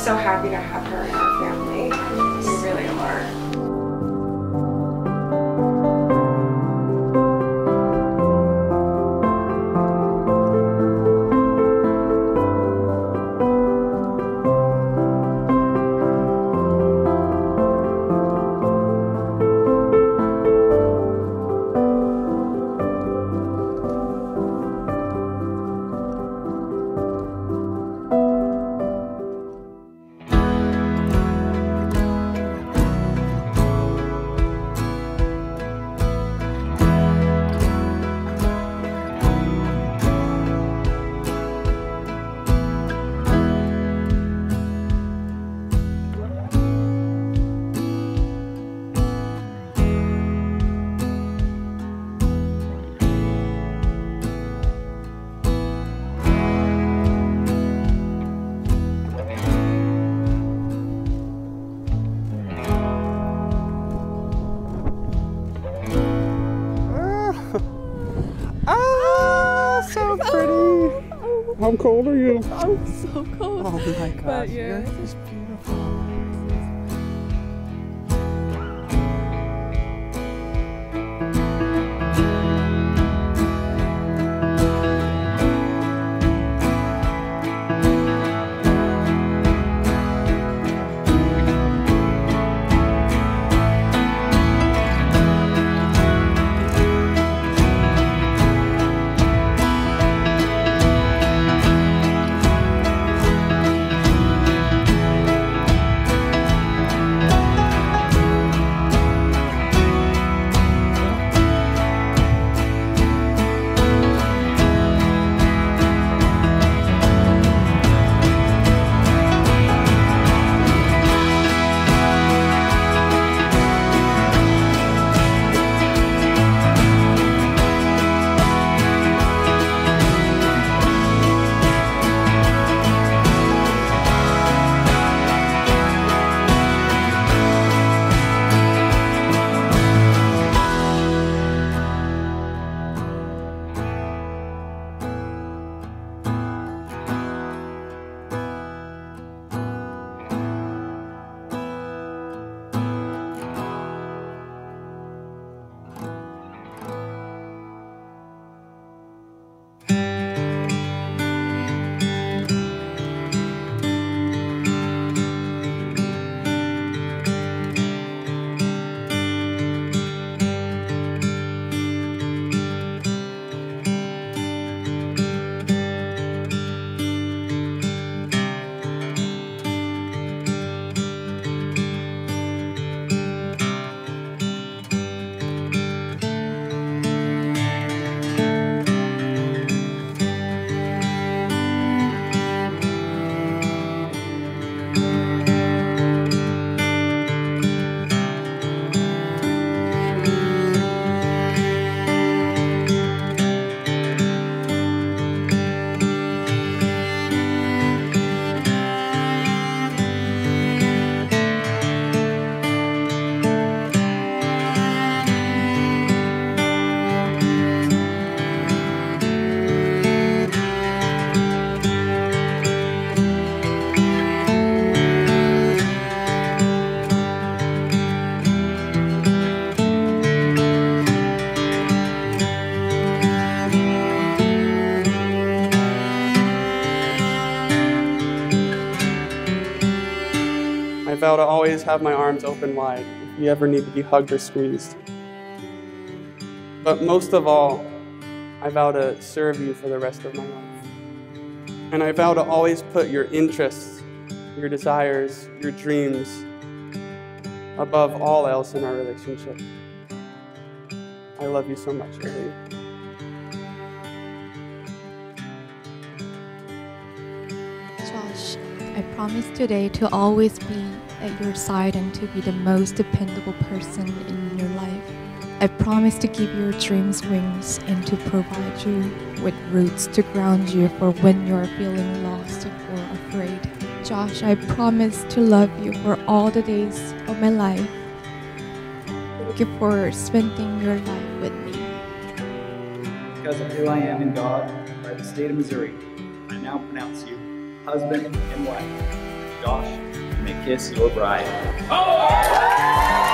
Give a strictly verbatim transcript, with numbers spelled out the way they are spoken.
so happy to have her in our family. We really are. How cold are you? I'm so cold. Oh my gosh, but yeah. You're just beautiful. I vow to always have my arms open wide if you ever need to be hugged or squeezed. But most of all, I vow to serve you for the rest of my life. And I vow to always put your interests, your desires, your dreams above all else in our relationship. I love you so much, Lily. Josh, I promise today to always be at your side and to be the most dependable person in your life. I promise to give your dreams wings and to provide you with roots to ground you for when you're feeling lost or afraid. Josh, I promise to love you for all the days of my life. Thank you for spending your life with me. Because of who I am in God, by the state of Missouri, I now pronounce you husband and wife. Josh, you may kiss your bride.